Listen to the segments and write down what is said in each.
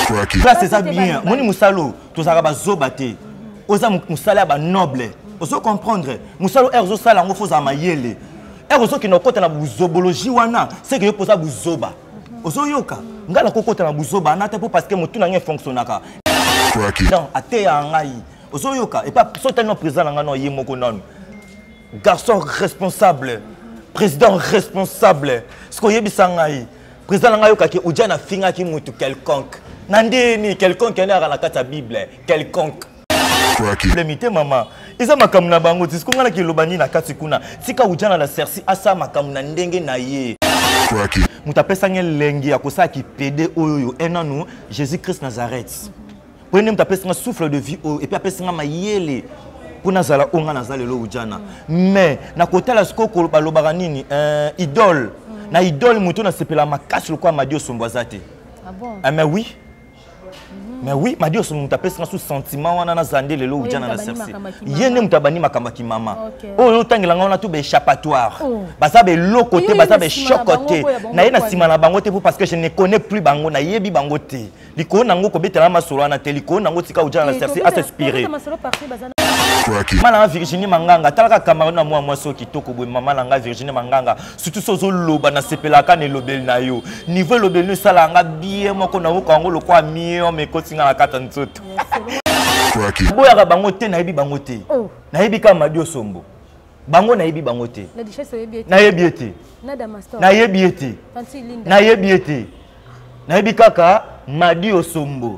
Là c'est ça bien. Moni musalo, tous araba zobate. Oza musala ba noble. Ozo comprendre. Musalo erzo sala ngo foza mayele. Erzo ki no kota na buzobologie wana, c'est que yo posa buzoba. Ozo yoka. Ngala ko kota na buzoba na te pour parce que mutu na ngé fonctionnaka. Non, ate ya ngai. Ozo yoka et pas sotalement président nga no yemoko non. Garçon responsable. Président responsable. Ce que yebisa ngai. Président nga yoka ki odia na finga ki mutu quelconque. Nandeni quelconque qui est dans la Bible, quelconque. Limité maman. Isa makamu na bango tisiko ngana ki lobani na katikuna. Tika ujana la sersi asa makamu na ndenge na ye. Mutapesa ngel lengi akosa ki pede oyo enanu Jésus Christ Nazareth. Prenez mutapesa souffle de vie et puis apesa mayele. Pona zala onga nazale lo ujana. Mais na kotala skoko balobaka nini idole. Na idole muto na sepela makasi lokwa madio sombwazate. Ah bon? Ah mais oui. Mais oui, Madio son mutapesa sous sentiment wana na zande lelo ujana na sersi. Yene mutabani makambaki mama. Oh yo tangela ngona tout be échappatoire. Basa be lo côté, basa be choc côté. Na ye na sima na bango te parce que je ne connais plus bango na yebi bango te. Liko nango ko betela masolo na te liko nango tika ujana na sersi à s'inspirer. Mama Virginie Manganga talaka camarade na moi so kitoko boy mama nanga Virginie Manganga surtout sozo loba na sepelaka ne lobel na yo niveau lobel no sala nga bien moko na ko lo kwa mio me kotinga na kata nzoto boya ka bango te na yebi bango te na yebi ka Madio Sombo bango na yebi bango te na yebi ete na yebi ete na yebi ete na yebi kaka Madio Sombo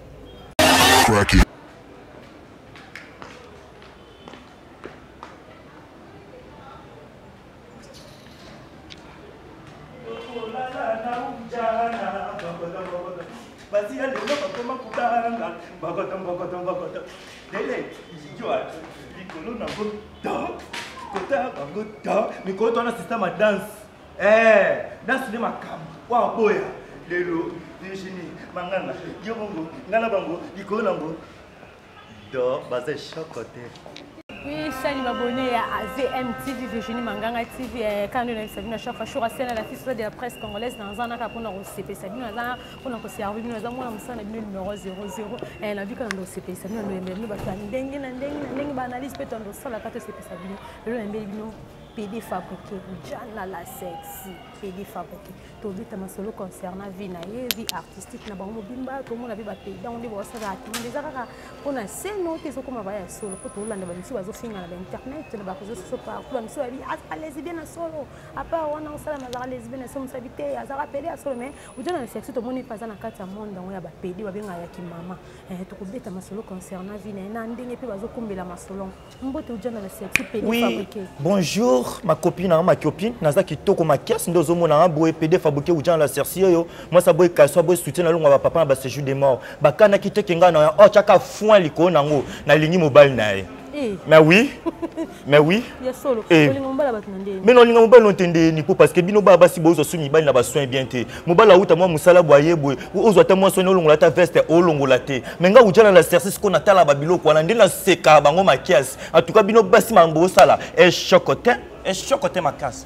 danse de makamba wa boya lelo Virginie Manganga yobongo ngala bango likolo nango do bazé chocoté. Oui, salut abonné à VMTV Virginie Manganga TV quand nous sommes chaque fois sur la scène la fille de la presse congolaise dans un an pour nous CP ça nous a pour nous servir nous avons un numéro 00 et la vie quand nous CP ça nous va faire ndenge na ndenge ba analyse peut on sur la carte CP ça nous le mbino PD fabriqué Ujana la sexy PD fabriqué to bita masolo concernant vie na vie artistique na bango bimba to mona biba pays dans les bossa ra qui les arara on a c'est noté so comme va ya solo pour to landa ba misi bazo finga na internet na ba kozo so par pour misi abi a lesbienne na solo à part on a sala na lesbienne so msabité azara PD a solo mais Ujana la sexy to moni pas na kata monde on ya ba PD ba benga ya kimama to bita masolo concernant vie na ndenge pe bazo kumbela masolo mbote Ujana la sexy PD fabriqué. Bonjour ma copine, ma copine, naza kitoko ma kias ndozo mona boye PD fabriqué Ujana la sersi yo. Moi ça boye kaso boye soutien na longa papa na ba séjour des morts. Bakana kitekenga na o chaka foin liko nango na lingi mobile nae. Mais oui. Mais oui. Ya solo. Mais non linga mobile non tende ni parce que bino baba si bozo sumi bali na ba soin bien te. Mobile la uta moi musala boye boye. Ozo ta moi soin longola ta veste o longola te. Menga Ujana la sersi ce qu'on attend la babiloko wana ndela seka bango ma kias. En tout cas bino basi mambo sala et chocotin. Et chocoté ma casse.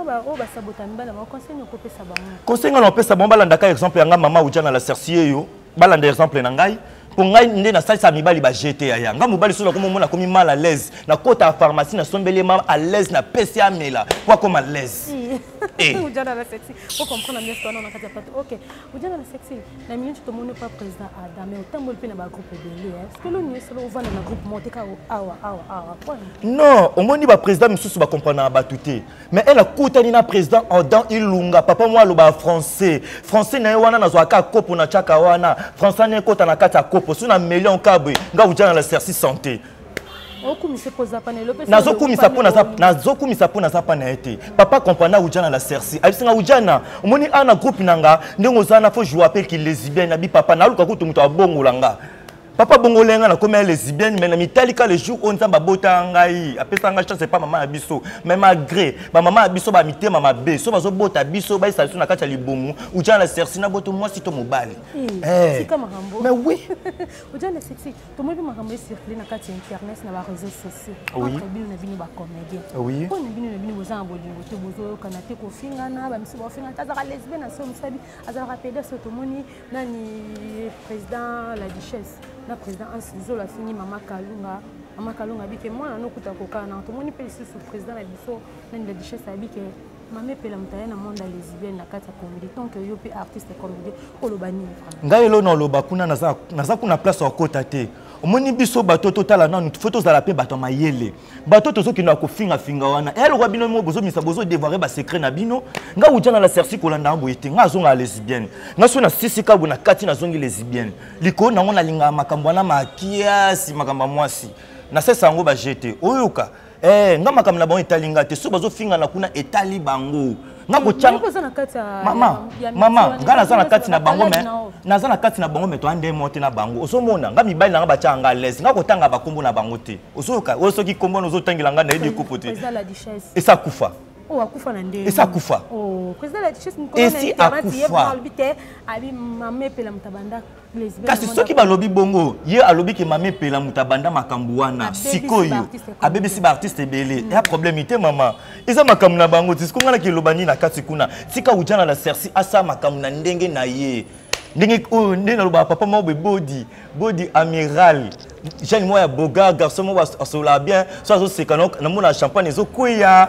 Conseil on peut savoir balanda exemple yanga mama Ujana la sersi yo. Balanda exemple na ngai. Pour ngai ndé na salisa mibali ba jeté ya nga mobali so na komo mona komi mal à l'aise na kota pharmacie na sombele mal à l'aise na PCA mela quoi comme à l'aise. Ujana la sexy. Faut comprendre bien ce qu'on a kati pas. OK. Ujana la sexy. Na minute to moni pas président Adam mais autant mol pe na ba groupe de l'é. Est-ce que l'on est solo vendre na groupe monter ka awa. Non, au moni ba président misusu ba comprendre ba touté. Mais elle a koutani na président Adam Ilunga papa moi lo ba français. Français na wana na zo aka kopo na chaka wana. Français na kota na kata pour ça, on a million kabwe. Nga Ujana la sersi santé. Nazoku misapo na zapa na ete. Papa comprend Ujana la sersi. Abisinga Ujana, omoni ana groupe nanga, ndenge ozana fo jouer appel ki lesbienne na bi papa na luka kutu muto abongolanga. Papa bongolenga na comme lesbienne mais na mitalika le jour on nzamba bota ngai apesa nga chance pas maman na biso mais malgré ba maman na biso ba mitema mabe so bazo bota biso ba isa na kati ya libomu Ujana la sersi na boto moi sito mobile mais oui Ujana la sexy to mo bi makambo circuler na kati internet na ba réseaux sociaux entre bino na bino ba comédien oui on bino na bino boza bolingo te bozo kanate ko finga na ba misi ba finga ta za lesbienne na so msabi azara pede so to moni nani président la duchesse na président Ansizo la fini Mama Kalunga bike moi na nokuta kokana to moni pe sous président la biso na la duchesse abike mame pela mutaya na monde lesbienne na kata comédie tant que yo pe artiste comédie olobani ngai lo na loba kuna naza kuna place okota te omoni biso bato totala nanu photos za la pe bato mayele bato tozo kino kofinga finga wana elo kwa bino mo bozo misa bozo dévoiler ba secret na bino nga ujana la sersi kolanda boyete nga zonga lesbienne nga so na sisi ka bona kati na zongi lesbienne liko na ngona linga makambo na makiasi makamba mwasi na sesa ngo ba jeter oyoka nga makambo na bango etalinga te so bazo finga na kuna etali bango nga kochanga mama nga naza na kati na bango me naza na kati na bango me to ande mote na bango osomona nga mibali nga bacha nga les nga kotanga bakombo na bango te osoka osoki kombo nozo tangela nga na yedi kopote esa kufa oh akufa na ndenge esa kufa oh président la duchesse nkola esi akufa abi mame pela mutabanda lesbienne kasi soki balobi bongo ye alobi ke mame pela mutabanda makambu wana sikoyo abebisi ba artiste ebele ya problème te mama eza makambu na bango tisiko na kilobani na kati kuna tika ujana la sersi asa makambu na ndenge na ye ndenge o ndena loba papa mo body amiral jeune moi boga garçon mo asola bien so azo sekano na mona champagne ezo kuya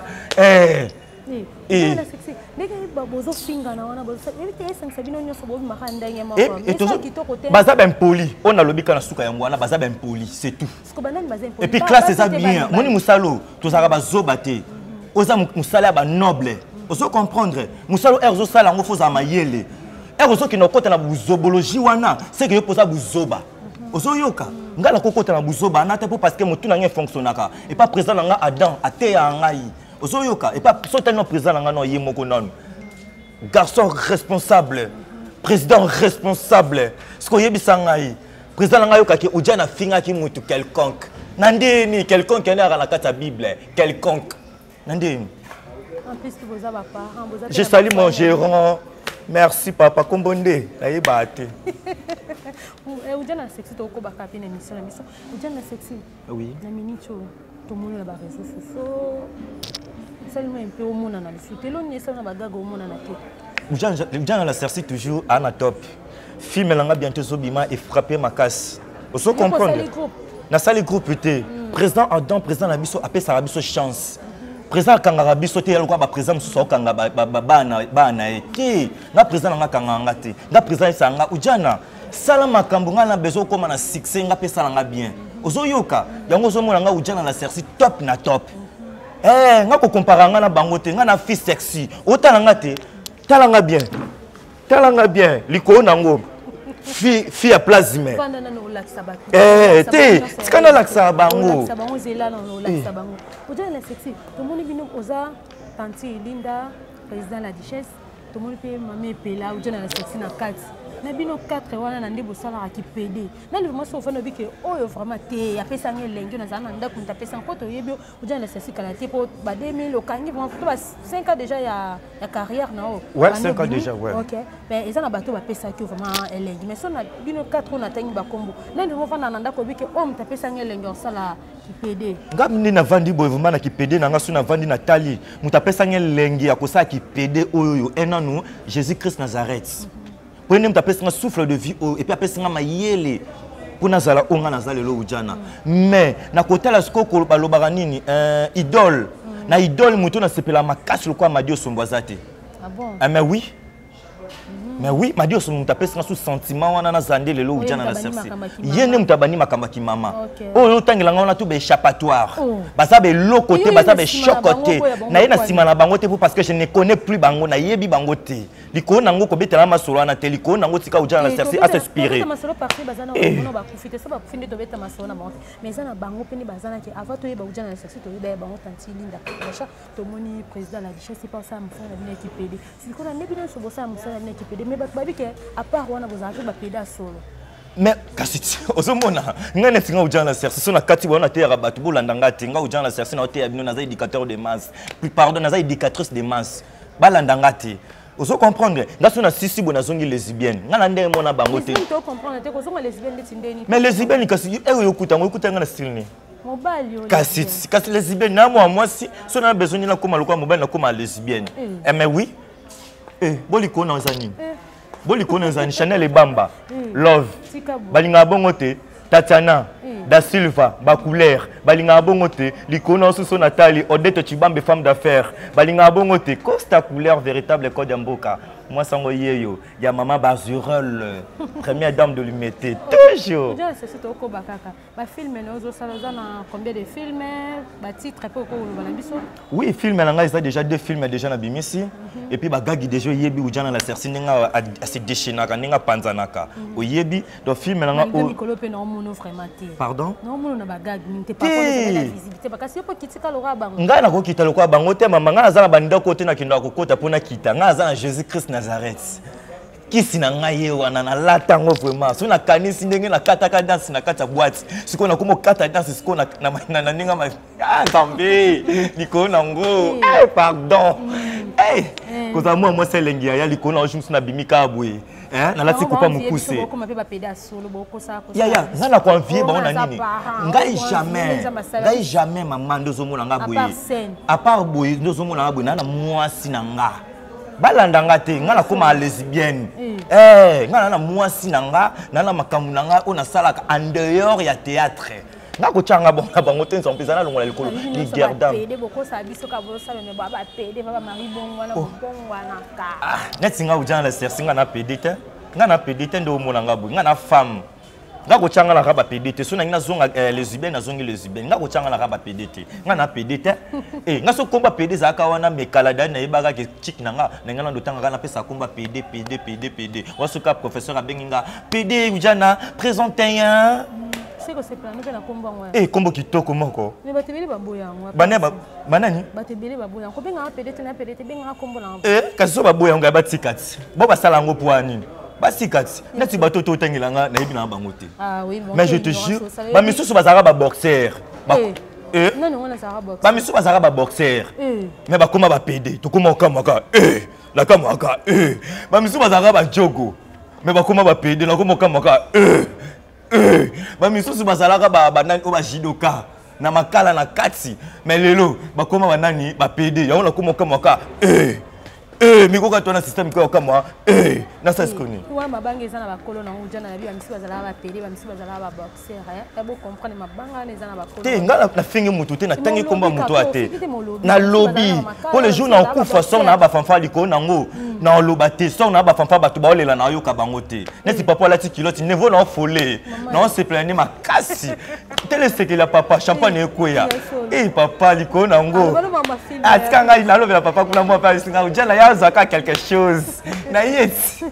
baza ben poli on a lobika na suka yango wana baza ben poli c'est tout et puis classe eza bien moni musalo tozaka bazoba te oza musala ba noble ozo comprendre musalo erzo sala ngo foza mayele erzo ki nokota na buzobologie wana c'est que yo posa buzoba ozo yoka ngala kokota na buzoba na te po parce que motuna ngé fonctionnaka et pas présent nga Adam ate ya ngai ozo yoka et pas sotelno présent nga no yemoko non garçon responsable président responsable ce ko yebisa ngai président nga yoka ki ujana finga ki mutu quelconque nandeni quelconque ene ala kata bible quelconque nandeni en plus que vous avez pas je salue mon gérant. Merci papa Kombonde. Aïba te. Ujana sexy to ko baka pe na mission na mission. Ujana sexy. Oui. Na minute to mona na ba réseaux sociaux. Seulement un peu au mona na le foot. Elo ni ça na ba gaga au mona na te. Ujana la sexy toujours à na top. Film langa bientôt sobima et frapper ma casse. Oso comprendre. Na sali groupe te. Président Adam président na biso appelle ça biso chance. Président kangara biso te yaloko ba président so kanga bana ete na président nga kanga te na président sanga ujana sala makambo nga na bezo koma na succès nga pesa nga bien ozo yoka yango zo mona nga ujana la sersi top na top nga ko compara nga na bango te nga na fille sexy otala nga te tala nga bien liko nango fille à plasme skana laksa bango ujana la sexy to moni bino oza tanti Linda président la duchesse to moni pe mame pela ujana la sexy na 4 na bino 4 wana na ndebo sala ki PD na le moment so fa no bike oyo vraiment te ya pesa ngelengi na zana ndako nta pesa nkoto yebio ujana la sexy kala te po ba 2000 okangi vraiment to ba 5 ans déjà ya carrière na o ouais 5 ans déjà ouais OK mais ezana bato ba pesa ki vraiment elengi mais so na bino 4 na tangi ba kombo na le moment na ndako bike o mta pesa ngelengi osala ki PD ngam ni na vandi boy vraiment na ki PD na nga so na vandi na tali muta pesa ngelengi ya kosa ki PD oyo enanu Jésus Christ Nazareth. Prenez un souffle de vie et puis après ça mayele pour nazala onga nazale lo ujana mais na côté la skoko balobara nini idole na idole muto na sepela makasi lokwa madio sombwazate ah bon mais oui madio sombwa tapesa sous sentiment wana na zande lelo ujana na sersi yene mutabani makambaki mama oyo tangela ngona to be échappatoire baza be lokote baza be chocoté na ye na sima na bango te parce que je ne connais plus bango na yebi bango te liko nango ko betela masolo na te liko nango tika ujana na sersi à s'inspirer masolo parti bazana ono ba profiter ça ba profiter to beta masolo na bango mais ça na bango peni bazana ki avant to yeba ujana na sersi to yeba bango tanti Linda bacha to moni président la duchesse c'est pas ça mfana na ki PD siko na nebi na so bosa mfana na ki PD mais babi ke à part wana bozaka ba PD solo mais kasi ozomona ngane tinga ujana la sersi so na kati bona te ya batu bolandanga tinga ujana la sersi na te ya bino na za éducateur de masse puis pardon na za éducatrice de masse balandanga te oso comprendre ngaso na sisi bona zongi lesbienne ngana ndenge mona bango te to comprendre te ko zonga lesbienne de tindeni mais lesbienne kasi yo kuta ngana style ni mobile yo kasi lesbienne na moi si so na besoin na koma lokwa mobile na koma lesbienne mais oui boliko na zani boli connaissez Chanel et Bamba Love balinga bongo te Tatiana Da Silva ba couleur balinga bongo te likono suso Nathalie Odette Chibambe femme d'affaires balinga bongo te Costa couleur véritable code ya mboka moi sango yeyo ya maman Bazurol première dame de l'humanité toujours déjà c'est surtout ko bakaka ba film na saloza na combien de films ba titre peu ko ba biso oui film na nga déjà 2 films déjà na bimisi et puis ba gagi déjà yebi ujana la sersi ninga a se déchaînaka ninga panzanaka o yebi donc film na nga o Mikolo pe na mono vraiment te pardon non mono na ba gagi n'était pas pour la visibilité parce que po kitika lora bango nga na ko kita lokwa bango te mama nga za na banda côté na kinda ko kota pona kita nga za na Jésus Christ Nazareth kisi na ngai wana na lata ngo vraiment so na kanisi ndenge na kataka dance na kata boîte siko na komo kata dance siko na ninga ma nzambe liko na ngo pardon koza moi selengi ya liko na ojumsu na bimika abwe na lati kupa mukuse ya nga na convier ba na nini ngai jamais maman ndozo mona nga boye à part boye ndozo mona nga boye na mwasi na nga balandanga te nga na koma lesbienne nga na mwasi na nga na makamu na nga ona salaka en dehors ya théâtre nga ko changa bonga bango te nzambe zana longola likolo ni gerdam pede boko sa biso ka bosa me ba pede ba mari bongo na bongo na ka neti nga ujana la sersi nga na pede te ndo mona nga boye nga na femme nga ko changa la raba PDT so na ngina zonga lesbienne na zongi lesbienne nga ko changa la raba PDT nga na PDT nga so komba PD za ka wana mekalada na yebaka ke chik na nga na ngana ndotanga na pesa komba PD wasuka professeur abenginga PD ujana présenteur c'est que c'est plan na komba ngwa kombo kitoko moko mais batebele baboya ngwa banani batebele baboya ko benga PDT na PDT benga kombo na kasi so baboya ngwa batikati bo basala ngo poani basikati neti bato to tengelanga na yebi na bango te mais je te jure ba misusu bazara ba boxer non on a ça boxer ba misusu bazara ba boxer mais ba koma ba PD to koma okamaka la kamaka ba misusu bazara ba jogo mais ba koma ba PD la koma okamaka ba misusu bazara ba nani o ba jidoka na makala na kati mais lelo ba koma ba nani ba PD ya ona koma okamaka mikoka tona système ko kama na ça se connaît wa mabanga ezana ba kolo na ujana na bi ba misi bazala ba PD ba misi bazala ba boxer ya bo comprendre mabanga na ezana ba kolo te ngala na fingi mutu te na tangi komba mutu ate na lobby pour les jours na kufa son na ba fanfa liko nango na loba te son na ba fanfa batu ba olela na yoka bango te neti papa la ti kilote niveau na folé na se planer makasi tele c'est que la papa champagne ekoya papa liko nango atikanga na lobe la papa kuna mo pa singa ujana ya zaka quelque chose na yeti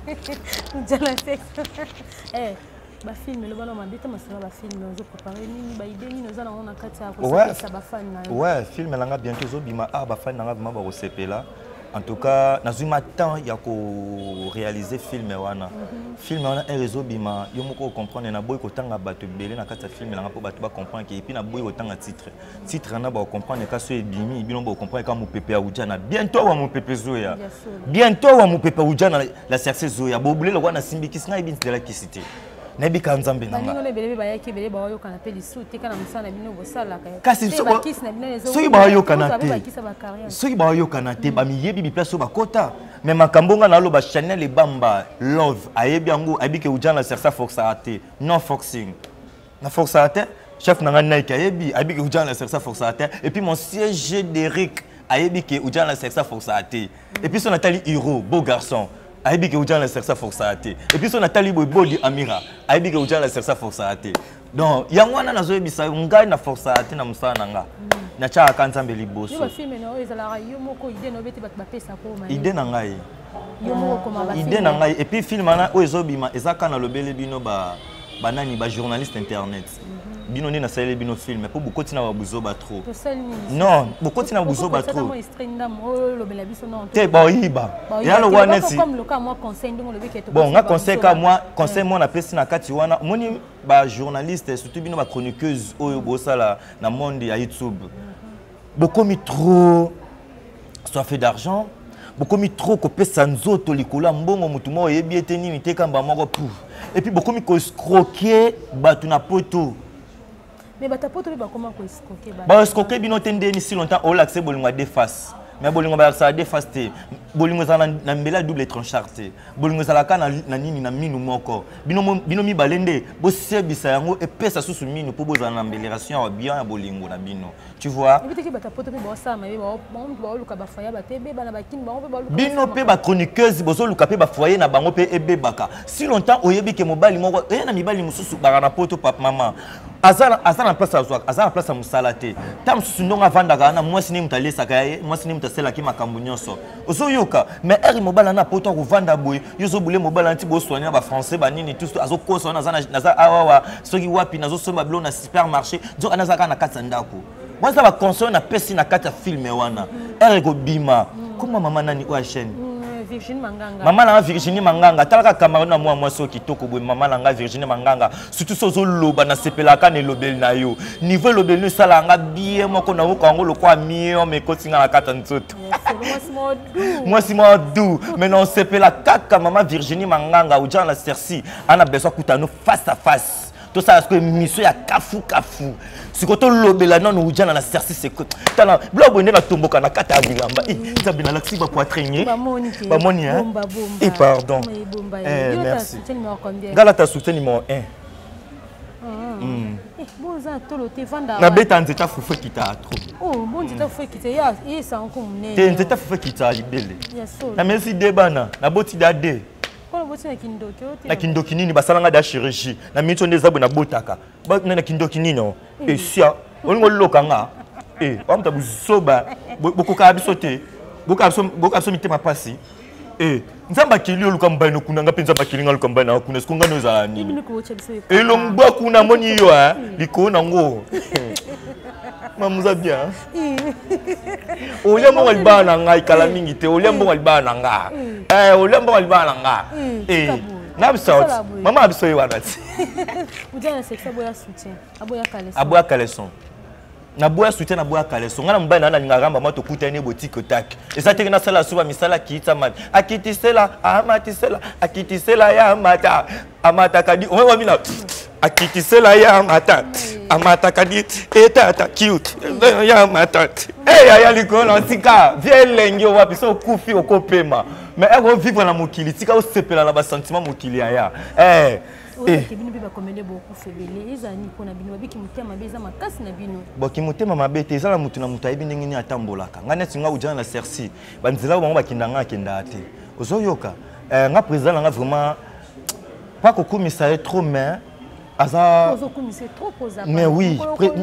ba film le bana mabita masala ba film zo préparer nini ba idée ni nozana on kati ya ko ça ba fan na ouais film langa bientôt zo bima ba fan na ba ba resepela en tout cas nazuma temps ya ko réaliser film wana film wana réseau bima yo moko comprendre na boy ko tanga bato belé na kati ya film langa po bato ba comprendre et puis na boy ko tanga titre na ba comprendre ka so ebimi bino ba comprendre ka mopepe ya ujana bientôt wa mopepe zoya bientôt wa mopepe ujana la serse zoya bobule lo wana simbiki singa ibinti de la kisité nebi kanzambe nanga bani belebe ba yaki belebe ba yo kana pe lisu te kana musana bino bosala kasi so ba yo kana te so ba yo kana te ba miyebi bi place ba kota mais makambonga na lo ba Chanel et Bamba Love ayebi yango abike ujana sersa força ate non forcing na força ate chef nanga Nike ayebi abike ujana sersa força ate et puis mon siège d'Eric ayebi ke ujana sersa força ate et puis son Nathalie Hiro beau garçon ayebi ke ujana sersa força ate et puis son Nathalie Boybodi Amira ayebi ke ujana sersa força ate donc yango wana nazo yebisa ngai na força ate na musana nanga na cha kanzambe liboso yo film na ezala yo moko idée no beti ba pesa ko ma idée na ngai yo moko ma ba idée na ngai et puis film na o ezobima ezaka na lobele bino ba banani ba journaliste internet bino ni na sale bino film pour beaucoup tina babuzo ba trop non beaucoup tina babuzo ba trop te ba yiba ya lo wana si bon nga conseil ka moi na pesi na kati wana moni ba journaliste surtout bino ba chroniqueuse oyo bosala na monde ya YouTube beaucoup mi trop soif d'argent beaucoup mi trop ko pesa nzoto likola mbongo mutu mo yebi eteni ni te kamba moko pour et puis beaucoup mi ko escroquer batu na poto. Mais batapoto ba comment ko escroquer ba. Ba escroquer bino tende ni si longtemps o l'accès bolingwa de face. mais bolingo ba ça défasté bolingo za na mbela double trancharte bolingo za la kana na nini na minu moko bino mi balende bo sebisa yango et pesa susu minu pour boza na amélioration bien ya bolingo na bino tu vois bino pe ba chroniqueuse bozo luka pe ba foyer na bango pe ebebaka si longtemps oyebi ke mobali moko na mibali mususu ba na poto papa maman azana place azwa azana place musalate tam susu ndonga vandaka na mwasi ni mutalesa kaye mwasi ni mutasela ki makambo nyonso ozoyoka mais eri mobala na poto ko vanda boy yozo bule mobala nti bo soigner ba français ba nini tout azokosa na awa soki wapi nazo somba blo na supermarché zo anazaka na katsa ndako moi ça va console na pesi na kata film wana eri ko bima comment maman nani wa chaîne Virginie Manganga. Maman la Virginie Manganga. Talaka Cameroun na moi soki toko boy maman la Virginie Manganga. Surtout sozo loba na sepelaka ne lobel na yo. Niveau lobel no sala nga bien moko na ko lo kwa mio me kotinga na kata nzoto. Moi si moi dou. Mais non sepela kaka maman Virginie Manganga ou la Cerci. Ana besoin kutano face à face. Tout ça parce que mission ya kafu. Si koto lobela non ou na Cerci c'est que tala blobo ne na tomboka na kata bilamba. Ça bina la xiba poitrine. Bamoni hein. Et pardon. Merci. Galata soutien numéro 1. Bon ça tolo te vanda. Na beta nzeta fufu kita trop. Oh bon nzeta fufu kita ya ça encore mné. Te nzeta fufu kita libele. Na merci debana na boti dade. Na kindoki nini basalanga da chirurgie na mito ndeza na botaka ba na kindoki nini et sia olingo lokanga amta busoba bokoka bisote boka biso mitema pasi nzamba kili oluka mbano kuna nga penza bakilinga oluka mbano kuna sikunga noza nini elongba kuna moni yo liko nango mamuza bien olembo walibana ngai kala mingi te olembo walibana nga olembo walibana nga na bisauti mama abisoyi wanati mujana sexa boya soutien aboya caleçon na boya soutien na boya caleçon ngana mbana na ngamba moto kutane botiko tak esa teke na sala suba misala kiita man akitisela amatisela akitisela ya amata kadi owa mina akitisela ya amata kadi etata cute ya mata ya likolo tika vielengi wapi so kufi okopema mais ego vivre na mokili tika o sepela na ba sentiment mokili aya bino pe bakomene beaucoup febele ezani pona bino babiki mutema beza makasi na bino boki mutema mabete ezala mutu na mutu ayibi ndenge ni atambolaka ngana tinga ujana na Cerci banzela bango bakindanga akenda ate ozoyoka nga président nga vraiment pas kokumisa trop mais aza mais oui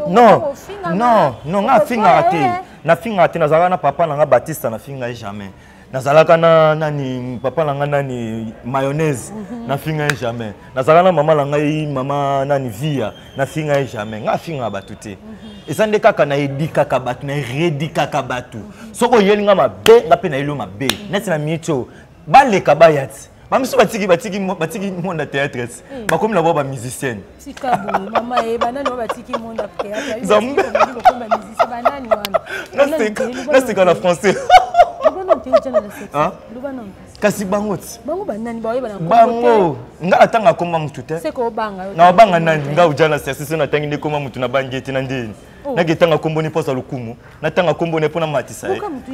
non nga finga ate na finga ate nazala na papa na nga Baptiste na finga jamais nazalaka na nani papa nanga nani mayonnaise na finga jamais nazalaka na mama nanga mama nani via na finga jamais nga finga batu te esande kaka na edika ka batu na redika ka batu soko yelinga mabe nga pe na elo mabe neti na mito baleka bayati bamiso batiki monde théâtre bakomi na ba musicienne sikabu mama banani batiki monde théâtre zambe banani wana c'est quand la français kasi bango nga atanga koma mutu te na obanga nani nga ujana Cerci na tangi ndekoma mutu na bangeti na ndeni naketanga kombo ni posa lukumu natanga kombo ne pona matisa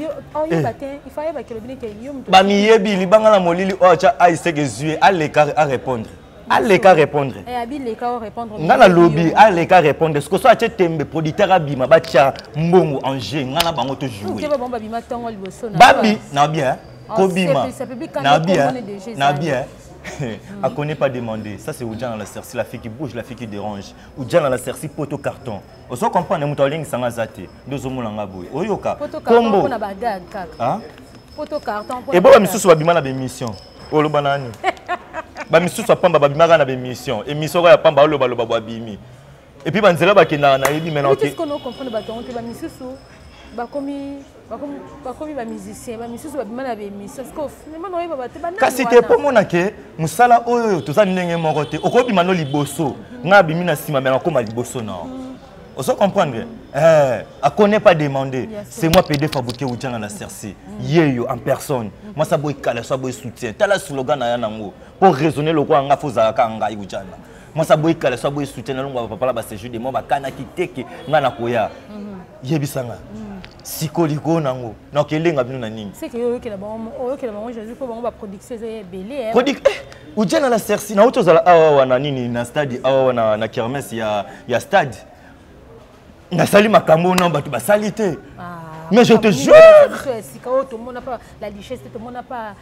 bamiyebi libanga na molili ocha aiseke zue aleka à répondre aleka répondre ngana lobby aleka répondre ce que soit tembe producteur abima bacha mbongo Angers ngana bango to jouer babi na bien kobima na bien à connaît pas demander ça c'est Oudjan dans la Cerci la fille qui bouge la fille qui dérange Oudjan dans la Cerci poto carton on se comprend ne mutoling sanga zate dozo mulanga boy oyoka kombo poto carton et bon misusu babima na émission oloba nani ba misusu pamba babimaka na émission émission ya pamba oloba loba babimi et puis banzela bakenda na yebi maintenant qu'est-ce qu'on comprend ba tonte ba misusu bakomi ba musicien ba misusu babima na émission parce que finalement no yeba ba te ba kasi te po mona ke musala oyo to za ndenge moko te okobima no liboso nga bimi na sima mais nakoma liboso na on se comprendre à connaît pas demander c'est moi PD fabriqué Oudjan dans la Cerci yeyo en personne moi ça boy kala ça boy soutien tala slogan na yango pour raisonner le quoi nga foza ka nga Oudjan moi ça boy kala ça boy soutien na longo papa la ba séjour de moi ba kana kiteke nga na koya yebisanga sikoliko nango na kelenga bino na nini c'est que yo ke la bango Jésus ko bango ba production est belé ujana la sersi na utozala awa na nini na stade awa na kermesse ya stade na sali makambo na bato basali te mais je te jure tout le monde n'a pas la richesse tout le monde n'a pas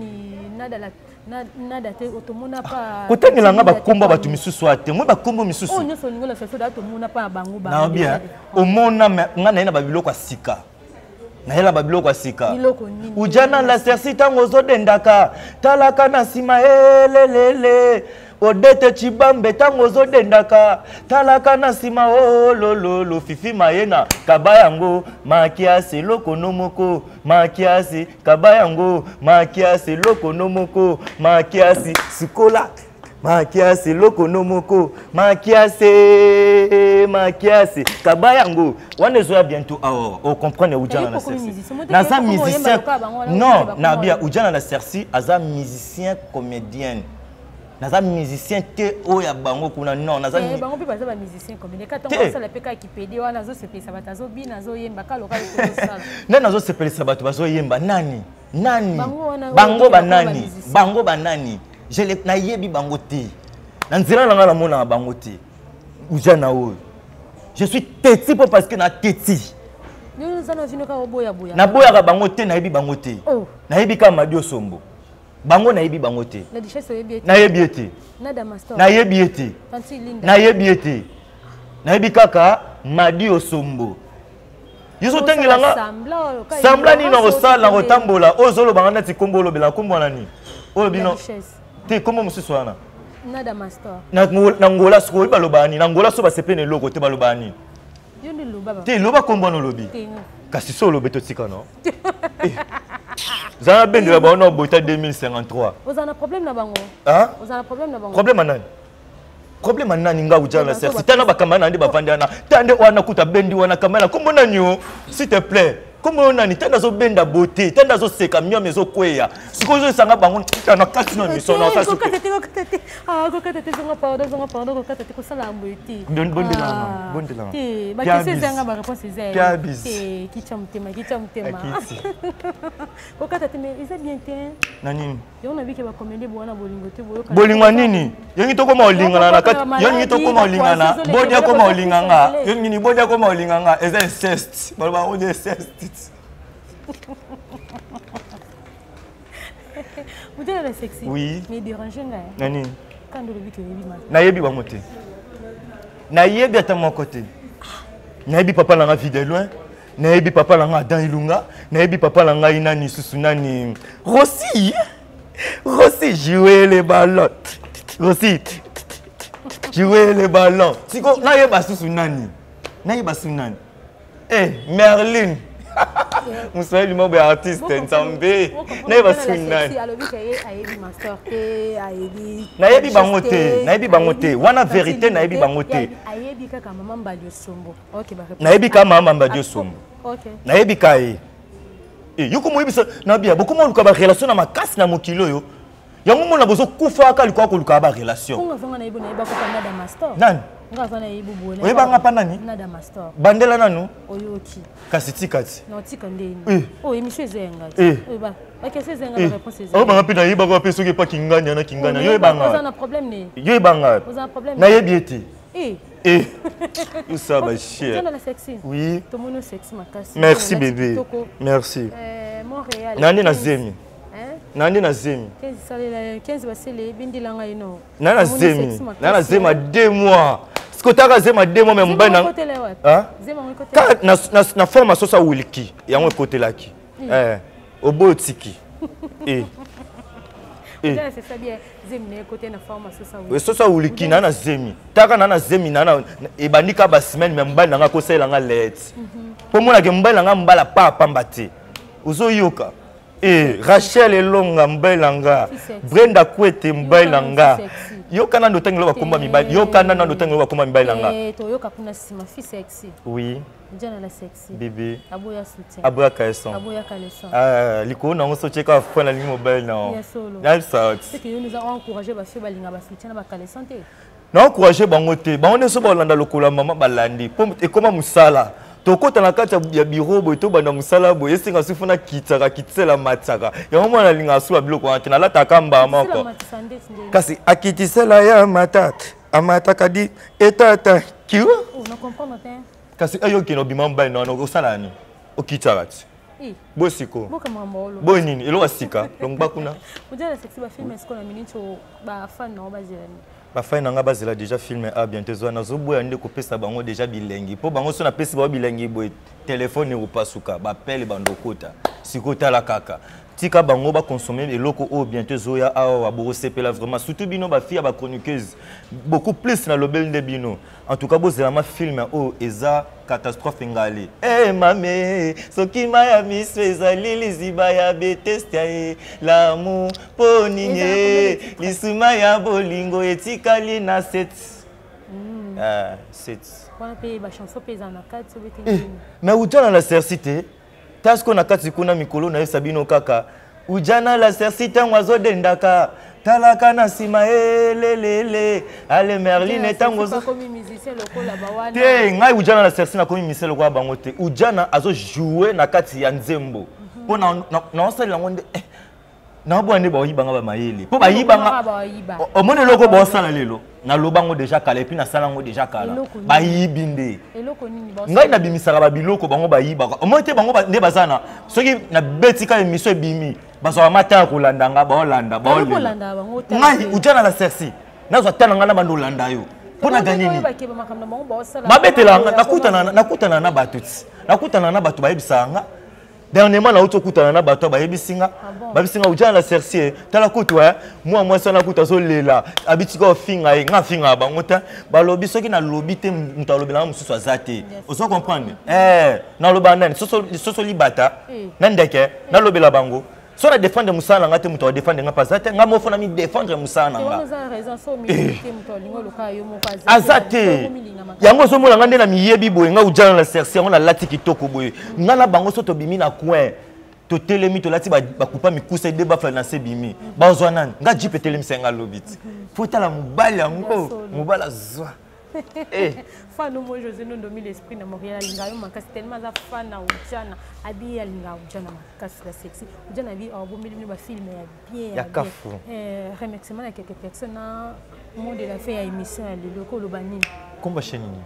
nada te tout le monde n'a pas kotangelanga bakomba bato misusu ate moi bakombo misusu oh nyonso ningo la seso da tout le monde n'a pas bango ba na bien omona nga na ina babiloko asika na yela babiloko asika ujana la sersi tango zodendaka talaka na sima elelele odete chibambe tango zodendaka talaka na sima olololo fifi mayena kabayango makiasi lokonomoko makiasi kabayango makiasi lokonomoko makiasi sikola makiasi lokonomoko makiasi kabayango wane zoya bientôt awa o comprendre ujana la sersi naza musicien non na bia ujana la sersi aza musicien comédienne naza musicien te oya bango kuna non naza bango pe baza ba musicien comédien ka tongo sala pe ka kipedi wana zo sepelisa bato zo bi nazo yemba ka loka ko sala nani nazo sepelisa bato bazo yemba nani bango banani je le na yebi bango te na nzela na ngala mona bango te ujana oyo je suis teti po parce que na teti nous allons vino ka oboya boya na boya ka bango te na yebi bango te na yebi ka Madio Sombo bango na yebi bango te na yebi ete na yebi ete na yebi ete na yebi kaka Madio Sombo yuso tengelanga sambla ni na osala na kotambola ozolo banga na tikombolo bela kombona ni oyo bino te kombo mususu wana nada master na ngola siko balobani na ngola so basepene loko te balobani yo ni loba te loba kombo no lobi kasi so lobe to tika no Zana ben de la banque au 2053. Vous avez un problème na bango? Hein? Vous avez un problème na bango? Problème nani? Problème nani nga ujana la sersi. Tana bakamana ndi bafandana. Tande wana kuta bendi wana kamana. Kombo nani s'il te plaît. Kombo nani tanda zo benda beauté. Tanda zo seka myo mezo kweya. Siko zo sanga bango tana kati no miso na sa. Ah ko katete zonga pardon ko katete ko sala mbuti. Bonde la. Ti ba kese zanga ba réponse zé. Ti kichomtema. Ko katete mais ils bien bien. Nani? Yo na biki ba comédie bwana bolingo te boyo. Bolingo nini? Yengi to koma olingana na kati. Yengi to koma olingana. Bodia koma olinganga. Yengi ni bodia koma olinganga. Eza inceste. Balba on dit inceste. Vous êtes la sexy. Oui. Mais dérangez nga. Nani? Quand le biki yebi ma. Na yebi bango te. Na yebi ata mon côté. Na yebi papa langa vie de loin. Na yebi papa langa dans ilunga. Na yebi papa langa inani susunani. Rossi jouer les ballons. Rossi jouer les ballons. Siko na yeba susunani. Na yeba sunani. Merlin. Moussa lui m'a artiste Nzambe. Na yeba sunani. Na yebi bangote. Wana vérité na yebi bangote. Ayebi kaka maman Madio Sombo. OK ba. Na yebi ka maman Madio Sombo. OK. Na yebi ka yoko moyebisa na bia bokoma luka ba relation na makasi na mokilo yo. Yango mona bozo kufa ka likuwa ko luka ba relation. Konga zonga na ibo na iba ko nada master. Nani? Nga zona ibo bone. Oyeba nga pa nani? Nada master. Bandela nanu? Oyoki. Kasi tikati. No tika ndeni. Oh émission ezenga. Oyeba. Ba kese ezenga na réponse ezenga. Oh banga pe na yeba ko pe soki pa kinganya na kinganya. Yo ebanga. Vous avez un problème né? Yo ebanga. Vous avez un problème. Na yebi ete. Où ça va chier? Tu es sexy. Oui. Tout le monde sexy makasi. Merci bébé. Merci. Montréal. Nani na zemi. Nani na zemi. 15 basele bindi langa ino. Nana zemi. Nana zema 2 mois. Skotaka zema 2 mois même bana. Hein? Zema mon côté. Na forme sosa wuliki. Yango côté laki. Obotiki. C'est ça bien. Zemi côté na forme sosa wuliki. Oui, sosa wuliki nana zemi. Taka nana zemi nana ebandika ba semaine même bana nga ko sala nga let. Po mona ke mbala nga mbala pa pambate. Uzo yoka. Rachel Elonga mbelanga. Brenda Kwete mbelanga. Yoka na ndotango ba komba mibali. Yoka na ndotango ba komba mibali langa. To yoka kuna sima fi sexy. Oui. Njana la sexy. Bébé. Aboya soutien. Aboya kaeson. Aboya kaleson. Liko na ngoso cheka fa na ligne mobile na. Yes solo. C'est que nous avons encouragé ba fi balinga ba soutien ba kaleson te. Na encourager bango te. Bango ne so ba landa lokola mama balandi. Et comment musala? tokota na kati ya bureau boy to banda musala boy esenga sifuna kitaka kitela mataka ya mama na linga su biloko wana na lata kamba moko kasi akitisela ya matata amataka di etata kiwa on comprend te kasi ayo kino bimamba no osala ni okitaka bosiko boy nini elo asika longba kuna ujala sexy ba film est-ce qu'on a minute ba fan na bazela ba fan nga bazela déjà filmé a bientôt zo na zo boya ndeko pesa bango déjà bilengi po bango so na pesa ba bilengi boy téléphone ou pasuka ba pele bandokota sikota la kaka tika bango ba consommer eloko o bientôt zoya awa bo sepela vraiment surtout bino ba fille ba chroniqueuse beaucoup plus na lobel de bino en tout cas bozela ma film o eza catastrophe ngali eh mame soki maya miso ezali liziba ya betestia l'amour poninye lisuma ya bolingo etikali na set set wana pe ba chanson pe za na kati obete mais utana la sercité tasko na kati kuna mikolo na sabino kaka ujana la sercité ngwazo dendaka talaka na sima lelele ale merline tango zo komi musicien lokola bawana te ngai ujana la sercité na komi musicien lokola bango te ujana azo jouer na kati ya nzembo po na osala ngonde na bo ande ba yibanga ba mayele po ba yibanga o mone loko bo sala lelo na lobango déjà kala epi na salango déjà kala ba yibinde eloko nini ba ngai na bimisaka ba biloko bango ba yibaka o mone te bango ba nde bazana soki na betika emission bimi bazwa mata ko landanga ba olanda ba olanda bango ngai ujana la sersi nazo tana ngana bando landa yo pona ganini ba betela nakutana na batuti nakutana na batu ba yebisanga dernièrement na auto kutana na bato ba yebisinga ba bisinga ujana la sercier tala kutwa moi sana kuta so lela abitika ofinga nga finga bango ta ba lobi soki na lobi te muta lobi na mususu azate oso comprendre na loba nani soso libata nandeke na lobi la bango so na défendre musala ngate muta wa défendre nga pasate nga mo fona mi défendre musala nga azate yango so mona ngande na miyebi boye nga ujana la sercier ngona lati kitoko boye nga na bango so to bimi na coin to telemi to lati ba kupa mikusa de ba fana se bimi ba zo nani nga jipe telemi senga lobit faut la mobali yango mobala zwa fan mo José no domi l'esprit na Montréal linga yo makasi tellement za fan na ujana abi ya linga ujana makasi la sexy ujana bi au bomeli ba film ya bien ya kafu remerciement à quelques personnes monde de la fait à émission à loko lo banini komba chenini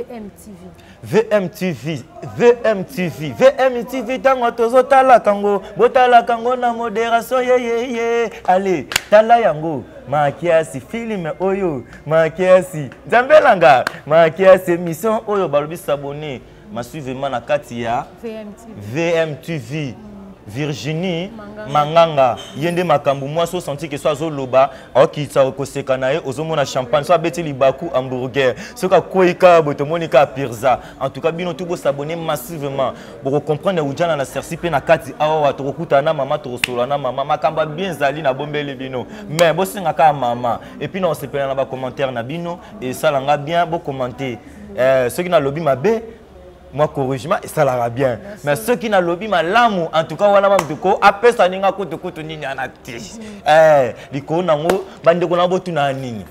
VMTV tango tozo tala kango botala kango na modération ye allez tala yango makiasi film oyo makiasi nzambelanga makiasi émission oyo balobi s'abonner ma suivement na kati ya VMTV Virginie Manganga yende makambu moi so senti que soit zoloba okitsa okoseka naye ozomona champagne so abeti libaku hamburger soka koika botomonika pizza en tout cas bino tout bo s'abonner massivement pour comprendre ujana na serci pe na kati awa tokokuta na mama tokosola na mama makamba bien zali na bombele bino mais bo singa ka mama et puis on se pela na ba commentaire na bino et ça langa bien bo commenter ceux qui na lobby mabe moi corrigement et ça l'ira bien mais ceux qui n'a lobby malamu en tout cas wana mamtuko apesa ninga kutu nini anati liko nango bande ko na botu na nini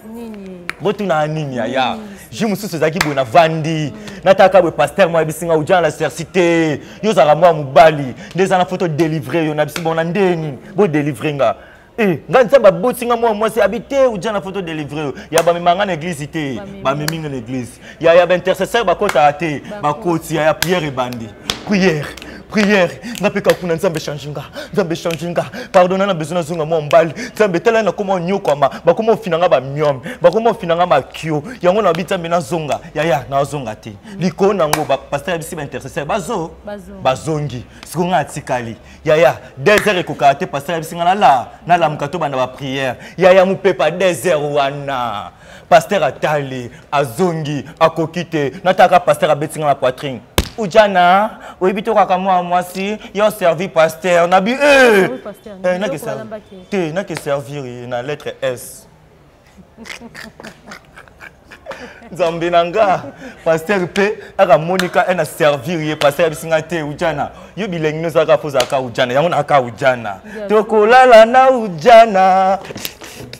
ya jimususu zaki bona vandi nataka bo pasteur moi bisinga ujana la sercité yo za moi mubali ndeza na photo délivrer yo na bisi bona ndeni bo délivrer nga nzamba botinga moi c'est habité ujana photo délivrer ya ba memanga na église te ba meminga na église ya ba intercesseur ba kota ate ba koti ya prière et bandi prière ngapeka kuna nzambe changinga pardonna na besoin zunga mo mbali nzambe tela na komo nyokoma ba komo finanga ba myom ba komo finanga ma kio yango na bitambe na zonga ya na zonga te liko nango ba pasteur bisi ba intercesseur bazongi sikonga atikali ya 2 heures ekoka te pasteur bisi ngana na la mkato bana ba prière ya mupepa 2 heures wana pasteur atali azongi akokite nataka pasteur abetinga na poitrine ujana oibito kaka moi si yo servi pasteur na bi na que servir na lettre S Nzambe nanga pasteur pe aka Monica ena servir ye pasteur bisinga te ujana yo bilengi no saka foza ka ujana yango na ka ujana tokolala na ujana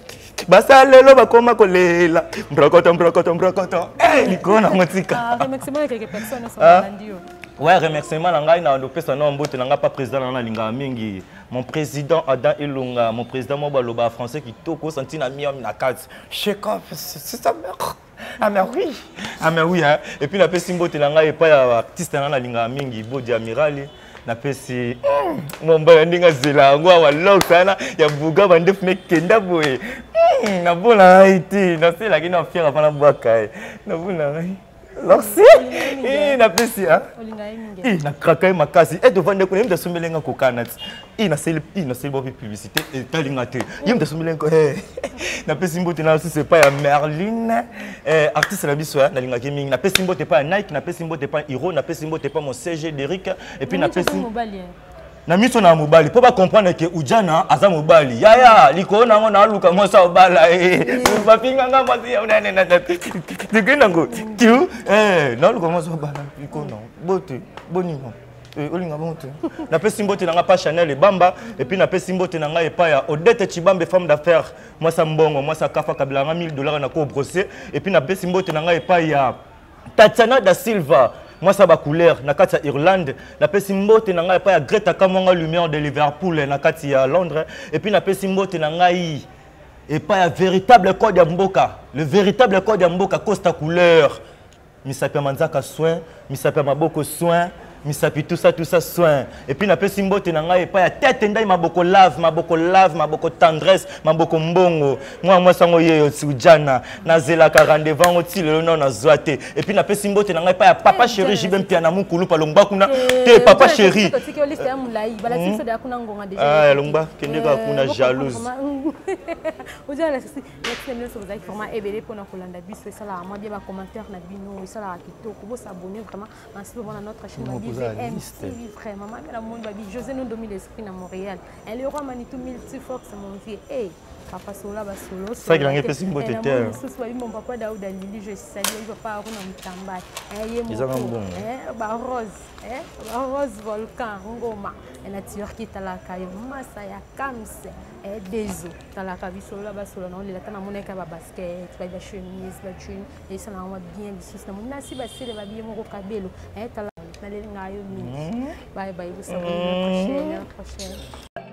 basa lelo bakoma kolela mbrokoto likona motika remerciement quelques personnes sont rendues. Ouais, remerciement na ngai na lopesa na mbote na nga pas président na linga mingi. Mon président Adam Ilunga, mon président Mobaloba français qui toko senti na miam na carte. Je comme c'est sa mère. Ah mais oui. Ah mais oui hein. Et puis la pesi mbote na ngai pas artiste na linga mingi Bodi Amirali. Na pesi mon baya ndinga zela ngwa wa lok sana ya buga bande fme kenda boye. Na bona iti na c'est la qui na fiera pa na bwaka. Na bona ngai. Lorsque na pesi hein na kraka makasi et devant de konem de somelenga ko kanat na sel publicité et talinga te yem de somelenga na pesi mbote na c'est pas ya Merlin artiste la biso na linga gaming na pesi mbote pas Nike na pesi mbote pas Hero na pesi mbote pas mon CG d'Eric et puis na pesi na miso na mobali po ba comprendre que Ujana aza mobali ya liko na ngo na luka mo sa obala ba pinga nga masi ya na tikina ngo tu na luka mo sa obala liko na bote bonimo olinga bonte na pesi mbote na nga pa Chanel et Bamba et puis na pesi mbote na nga epa ya Odette Chibambe femme d'affaires moi sa mbongo moi sa kafa kabila nga $1000 na ko brosser et puis na pesi mbote na nga epa ya Tatiana da Silva moi ça va couleur na kati ya Irlande na pesi mbote na ngai pa ya Greta Kamonga lumière de Liverpool na kati ya Londres et puis na pesi mbote na ngai et pas ya véritable code ya mboka le véritable code ya mboka Costa couleur misapi manzaka soin misapi maboko soin misapi tout ça soin et puis na pesi mbote na ngai pa ya tête ndai maboko lave maboko tendresse maboko mbongo moi sango yeyo Ujana na zela ka rendez-vous oti lelo na zoate et puis na pesi mbote na ngai pa ya papa chéri jibem pia na mukulu pa longba kuna te papa chéri longba kende ka kuna jalouse Ujana c'est le sur avec format ebele pour na kolanda biso ça là moi bien ba commentaire na bino ça là kitoko bo s'abonner vraiment merci pour notre chaîne VMTV vraiment mais la monde babi José nous domine l'esprit à Montréal et le roi Manitou multiforce mon vieux hey papa sola ba solo ça qui l'angé pesi mbote terre mon papa Daouda Lili je salue papa Aruna Mutamba ils ont bon ba rose volcan ngoma et nature qui talaka massa ya kamse et dezo talaka bisola ba solo non la kana moneka ba basket ba chemise ba jean et ça na bien bisus na mona si ba sele ba bien mo kabelo et bye bye, vous savez, la prochaine.